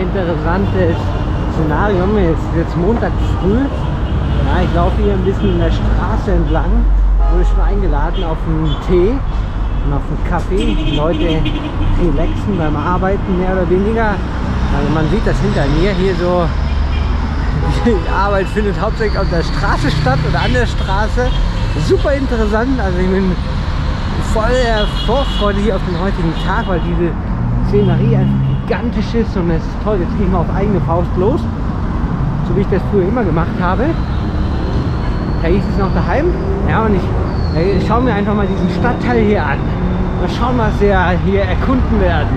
interessantes Szenario. Jetzt ist jetzt Montag früh. Ja, ich laufe hier ein bisschen in der Straße entlang. Wurde schon eingeladen auf einen Tee und auf einen Kaffee. Die Leute relaxen beim Arbeiten mehr oder weniger. Also man sieht das hinter mir hier so. Die Arbeit findet hauptsächlich auf der Straße statt oder an der Straße. Super interessant. Also ich bin voll der Vorfreude hier auf den heutigen Tag, weil diese Szenerie einfach gigantisch ist und es ist toll. Jetzt gehe ich mal auf eigene Faust los, so wie ich das früher immer gemacht habe. Da hieß es noch daheim. Ja, und ich schaue mir einfach mal diesen Stadtteil hier an. Mal schauen, was wir hier erkunden werden.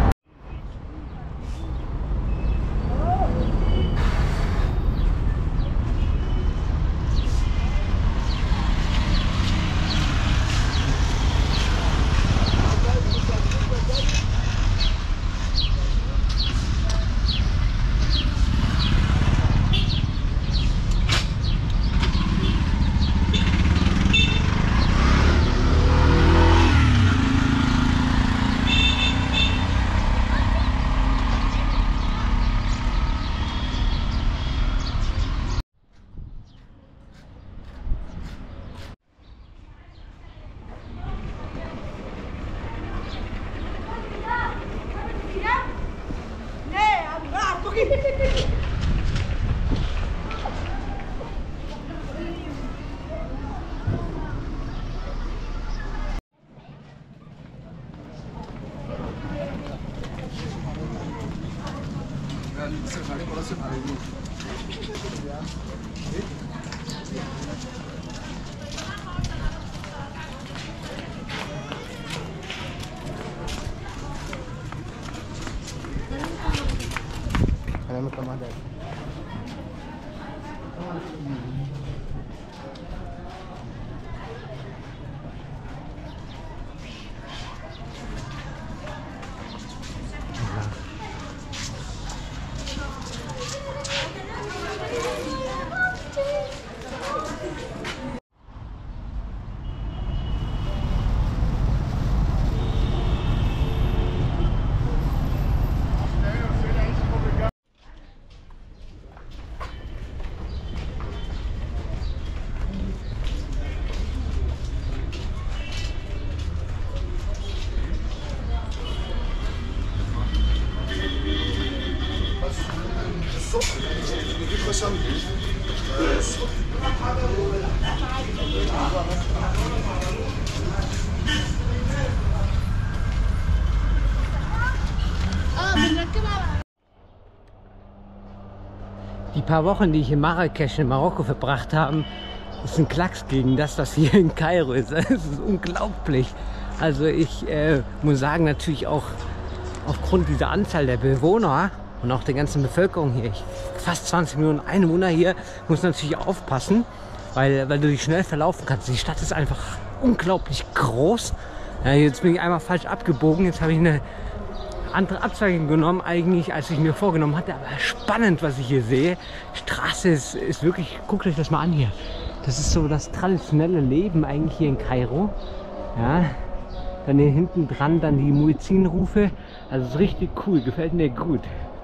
Die paar Wochen, die ich in Marrakesch in Marokko verbracht habe, ist ein Klacks gegen das, was hier in Kairo ist. Es ist unglaublich. Also ich muss sagen, natürlich auch aufgrund dieser Anzahl der Bewohner und auch der ganzen Bevölkerung hier, fast 20 Millionen Einwohner hier, muss natürlich aufpassen, weil du dich schnell verlaufen kannst. Die Stadt ist einfach unglaublich groß. Ja, jetzt bin ich einmal falsch abgebogen, jetzt habe ich eine andere Abzweigung genommen eigentlich, als ich mir vorgenommen hatte, aber spannend, was ich hier sehe. Straße ist wirklich, guckt euch das mal an hier. Das ist so das traditionelle Leben eigentlich hier in Kairo. Ja, dann hier hinten dran dann die Muezzinrufe. Also es ist richtig cool, gefällt mir gut.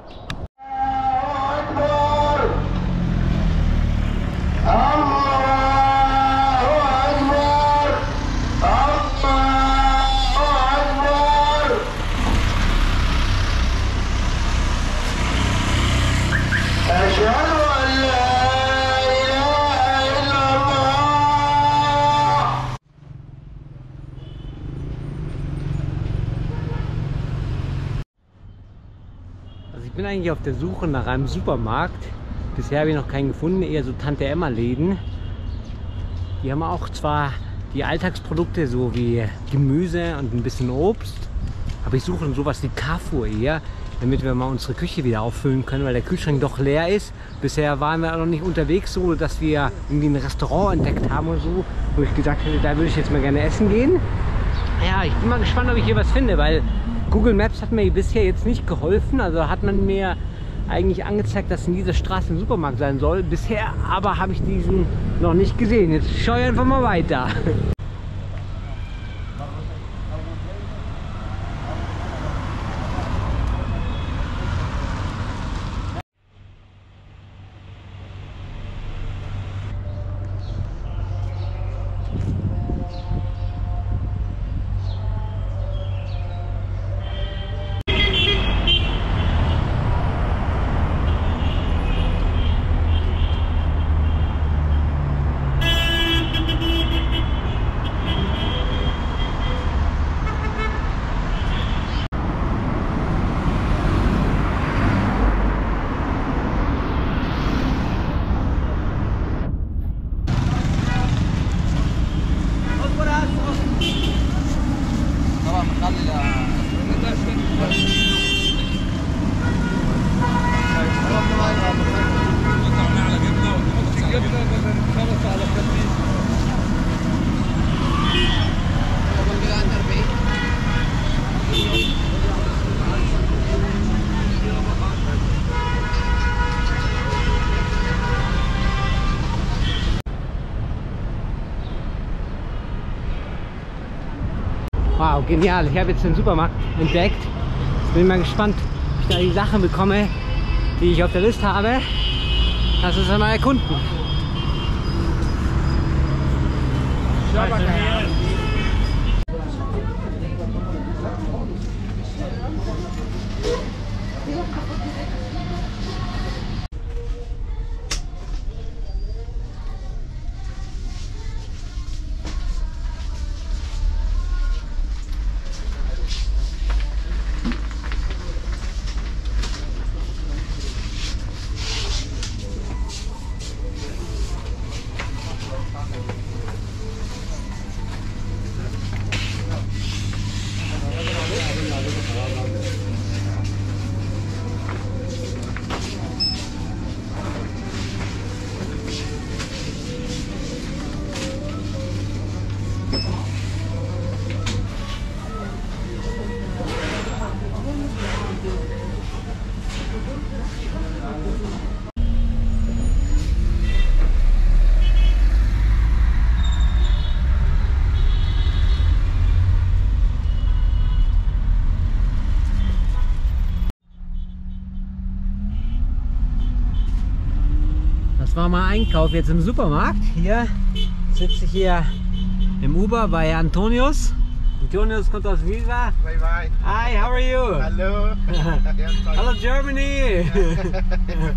Ich bin eigentlich auf der Suche nach einem Supermarkt. Bisher habe ich noch keinen gefunden, eher so Tante-Emma-Läden. Die haben auch zwar die Alltagsprodukte, so wie Gemüse und ein bisschen Obst, aber ich suche sowas wie Carrefour eher, damit wir mal unsere Küche wieder auffüllen können, weil der Kühlschrank doch leer ist. Bisher waren wir noch nicht unterwegs, so dass wir irgendwie ein Restaurant entdeckt haben oder so, wo ich gesagt hätte, da würde ich jetzt mal gerne essen gehen. Ja, ich bin mal gespannt, ob ich hier was finde, weil Google Maps hat mir bisher jetzt nicht geholfen. Also hat man mir eigentlich angezeigt, dass in dieser Straße ein Supermarkt sein soll. Bisher aber habe ich diesen noch nicht gesehen. Jetzt schaue ich einfach mal weiter. Wow, genial. Ich habe jetzt den Supermarkt entdeckt. Jetzt bin ich mal gespannt, ob ich da die Sachen bekomme, die ich auf der Liste habe. Lass uns mal erkunden. Das war mal Einkauf jetzt im Supermarkt. Hier sitze ich hier im Uber bei Antonius. Antonius kommt aus Visa. Bye bye. Hi, how are you? Hello. Hello Germany. Hello.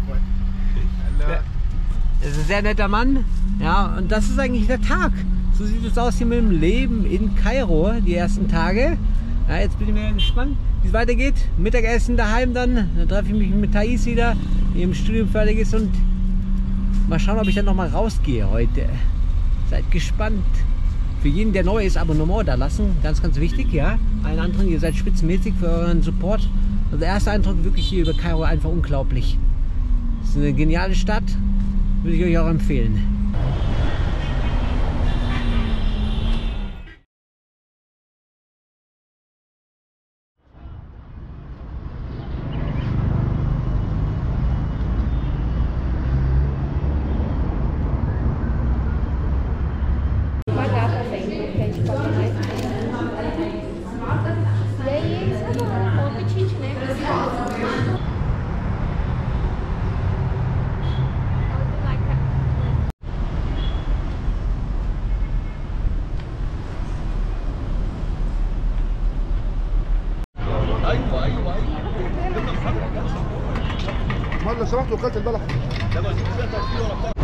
Das ist ein sehr netter Mann. Ja, und das ist eigentlich der Tag. So sieht es aus hier mit dem Leben in Kairo, die ersten Tage. Ja, jetzt bin ich mir gespannt, wie es weitergeht. Mittagessen daheim dann treffe ich mich mit Thais wieder, die im Studium fertig ist, und mal schauen, ob ich dann noch mal rausgehe heute. Seid gespannt. Für jeden, der neu ist, Abonnement da lassen. Ganz, ganz wichtig, ja. Allen anderen, ihr seid spitzenmäßig für euren Support. Also der erste Eindruck wirklich hier über Kairo einfach unglaublich. Es ist eine geniale Stadt. Würde ich euch auch empfehlen. Pagar também, porque a gente pode mais. E aí, isso é bom apetite, né? ما لو سمحت وكالة البلح